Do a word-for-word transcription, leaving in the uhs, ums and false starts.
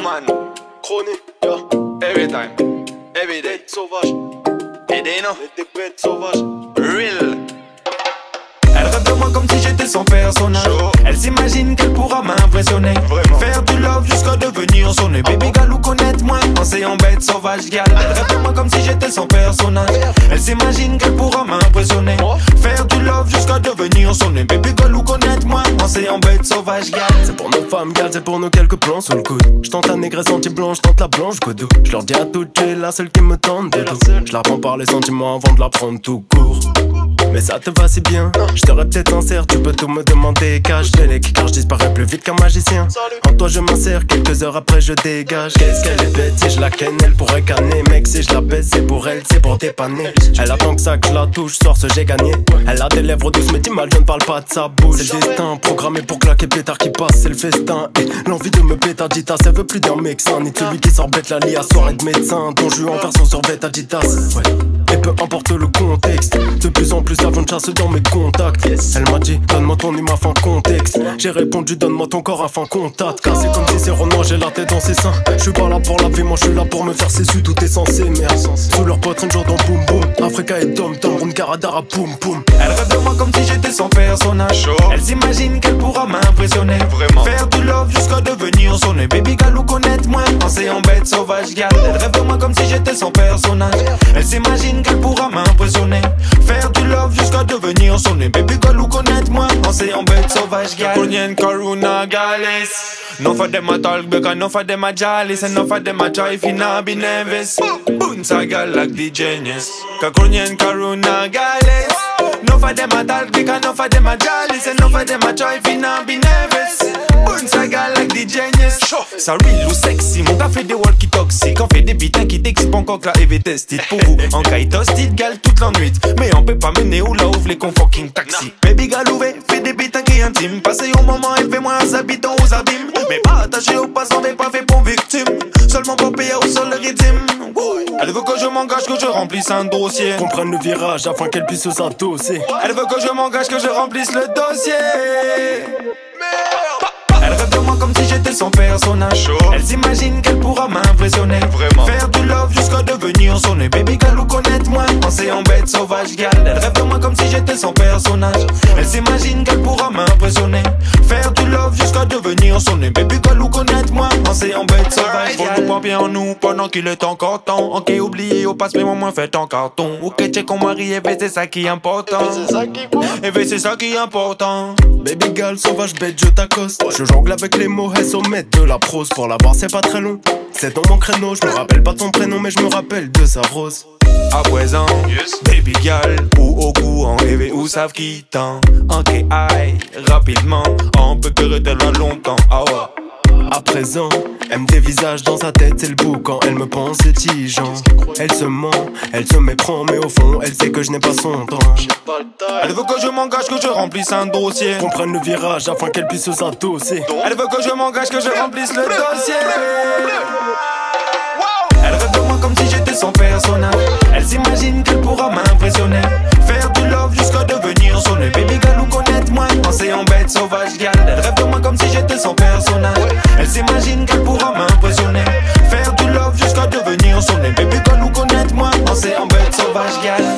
man, chronique, yeah. Every time, every day, sauvage. Et des noms, des bêtes sauvages. Real. Elle rêve de moi comme si j'étais son personnage. Show. Elle s'imagine qu'elle pourra m'impressionner. Vraiment. Faire du love jusqu'à devenir son nez. Baby gal ou connaître moi, penser en bête sauvage gal. Elle rêve de moi comme si j'étais son personnage. Elle s'imagine qu'elle pourra m'impressionner. Faire du love jusqu'à devenir son nez. Baby gal ou connaître moi, penser en bête sauvage gal. C'est pour nos femmes gal, c'est pour nos quelques plans sous le coude. J'tente la négresse anti-blanche, j'tente la blanche godou. J'leur dis à toutes, tu es la seule qui me tente de tout. J'la prends par les sentiments avant de la prendre tout court. Mais ça te va si bien, je serais peut-être sincère, tu peux tout me demander. Cache délec, car je disparais plus vite qu'un magicien. En toi je m'insère, quelques heures après je dégage. Qu'est-ce qu'elle est bête, si je la ken, elle pourrait canner. Mec, si je la baisse, c'est pour elle, c'est pour dépanner. Elle attend que ça, que je la touche, sors ce j'ai gagné. Elle a des lèvres douces, mais dis mal, je ne parle pas de sa bouche. C'est le destin, programmé pour claquer pétard qui passe, c'est le festin. Et l'envie de me péter Adidas, elle veut plus d'un mec sain, ni de celui qui sort bête la lie à soirée de médecin. Ton jus en version survêt Adidas, ouais. Et peu importe le contexte, de plus en plus avant de chasse dans mes contacts. Elle m'a dit donne-moi ton numéro fin contexte. J'ai répondu donne-moi ton corps afin contact. Car c'est comme si c'est Renoir, j'ai la tête dans ses seins. Je suis pas là pour la vie, moi je suis là pour me faire cessu. Tout est censé merde. Sous leur poitrine genre dans boum boum. Africa et Tom Tom, Ron Caradara boum boum. Elle rêve de moi comme si j'étais son personnage. Show. Elle s'imagine qu'elle pourra m'impressionner. Vraiment. Faire du love jusqu'à devenir son nez. Baby gal ou connaître moi, penser en bête sauvage gal. Elle rêve de moi comme si j'étais son personnage. Elle s'imagine qu'elle pourra m'impressionner. Faire du love jusqu'à devenir son nez. Baby gal ou connaître moi, penser en bête sauvage gal. Kunyen Karuna Gales. No for them a talk because no for them a jolly. And no for them a try if you not be nervous. Bounce gal like the genius. Kakunyen Karuna Gales. No for them a talk because no for them a jolly. And no for them a try if you not be nervous. Bounce gal like the genius. Ça real ou sexy, mon gars fait des walkie toxiques. On fait des bitins qui t'excipent encore que la E V tested. Pour vous, en caille toasted gal toute la nuit. Mais on peut pas mener où là ouvre les con fucking taxi. Baby gal ouvé, fait des bitins qui intiment. Passez au moment et fais-moi un habitants aux abîmes. Mais pas attaché au passant, mais pas fait pour victime. Seulement pour payer au sol le rythme. Elle veut que je m'engage, que je remplisse un dossier. Qu'on prenne le virage afin qu'elle puisse s'adosser. Elle veut que je m'engage, que je remplisse le dossier. Elle rêve de moi comme si j'étais son personnage. Show. Elle s'imagine qu'elle pourra m'impressionner. Vraiment. Faire du love jusqu'à devenir son nez. Baby gal ou connaître moi, penser en bête sauvage gal. Elle rêve de moi comme si j'étais son personnage. Elle s'imagine qu'elle pourra m'impressionner. Faire du love jusqu'à devenir son nez. Baby gal ou connaître moi, penser en bête sauvage gal. Faut tout pas bien en nous pendant qu'il est encore temps. Ok, oublié au passe, mais au moins fait en carton. Ok, check on marie, et c'est ça qui est important. Et c'est ça qui est important. Baby girl, sauvage bête, je t'accoste. Je jongle avec les mots, elles sommet de la prose. Pour la voir, c'est pas très long. C'est dans mon créneau, je me rappelle pas ton prénom, mais je me rappelle de sa rose. À présent, Yes. baby girl, ou au cou, en rêve ou savent qui t'en. Ok, aïe, rapidement, on peut que rester là longtemps. Ah ouais. À présent, elle me dévisage dans sa tête, c'est le bout quand elle me pense tigeant. Elle se ment, elle se méprend, mais au fond, elle sait que je n'ai pas son temps. Elle veut que je m'engage, que je remplisse un dossier. Qu'on prenne le virage afin qu'elle puisse s'adosser. Elle veut que je m'engage, que je remplisse le dossier. Elle rêve de moi comme si j'étais son personnage. Elle s'imagine qu'elle pourra m'impressionner. Faire du love jusqu'à devenir son nez. Baby gal ou connaître moi, penser en bête sauvage gal. Elle rêve de moi comme si j'étais son personnage. Elle s'imagine qu'elle pourra m'impressionner. Faire du love jusqu'à devenir son nez. Baby gal ou connaître moi, penser en bête sauvage gal.